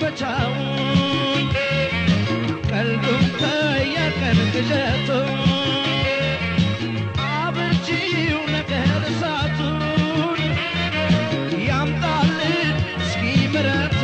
መሰንበቻው ቀልዱም ተየቀን ቅዠቱ አብርቺው ነገር እሳቱን ያምጣልን እስኪ ምሕረቱ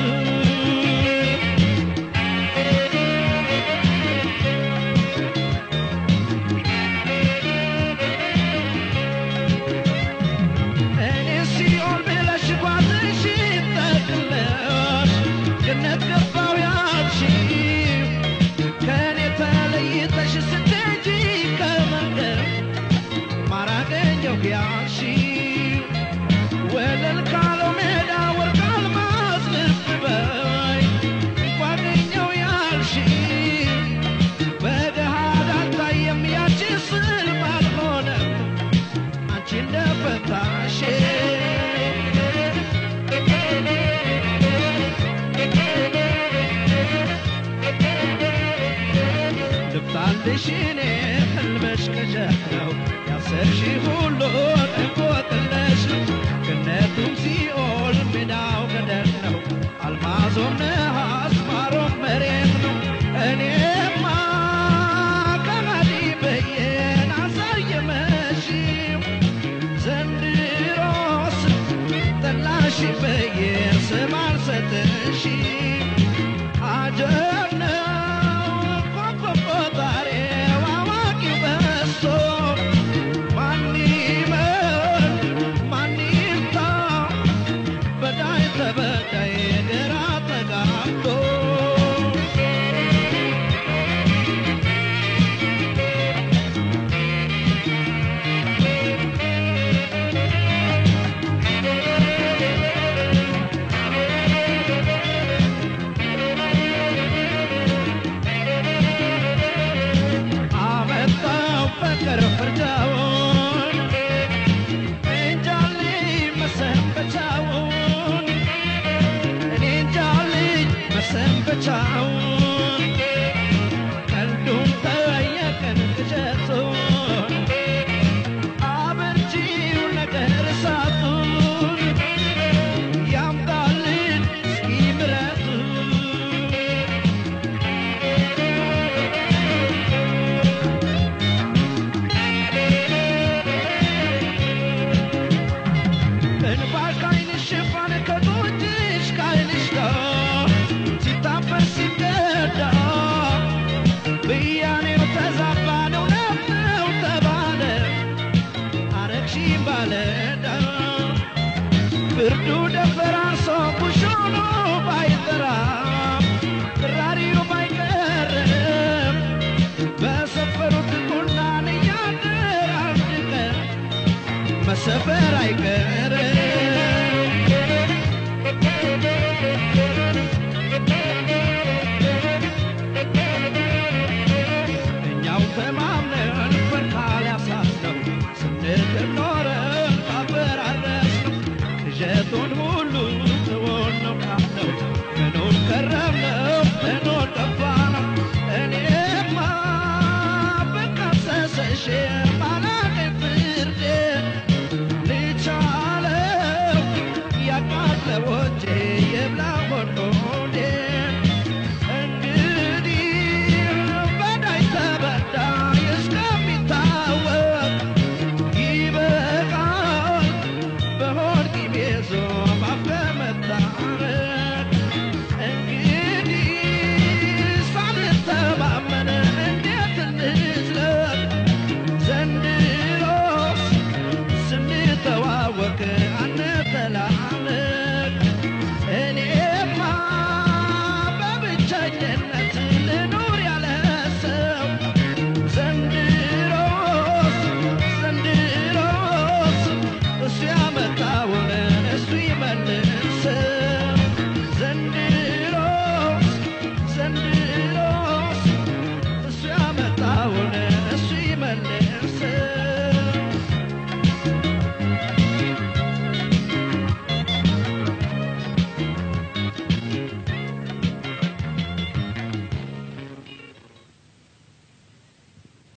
ልሽኔ ህልመሽ ከጀነው ያሰርሽ ሁሉ እንቆቅልሽ ገነቱም ሲኦል ሜዳው ገደል ነው አልማዞም ነሐስ ማሮም መሬት ነው እኔማ ከሃዲ በየን አሳየመሽው ዘንድሮስ ጠላሽ በየን ስም አልሰጥሽም አጀብ ነው ሰፈር አይቀርም እኛው ተማምነን ፈርካል ያሳስነው ስንክር ኖረን ካፈራረስነው ቅዠቱን ሁሉ ትሆን ነው ካለው መኖር ከረምነው መኖር ጠፋነው እኔማ በቃሰሰሽ Zendros,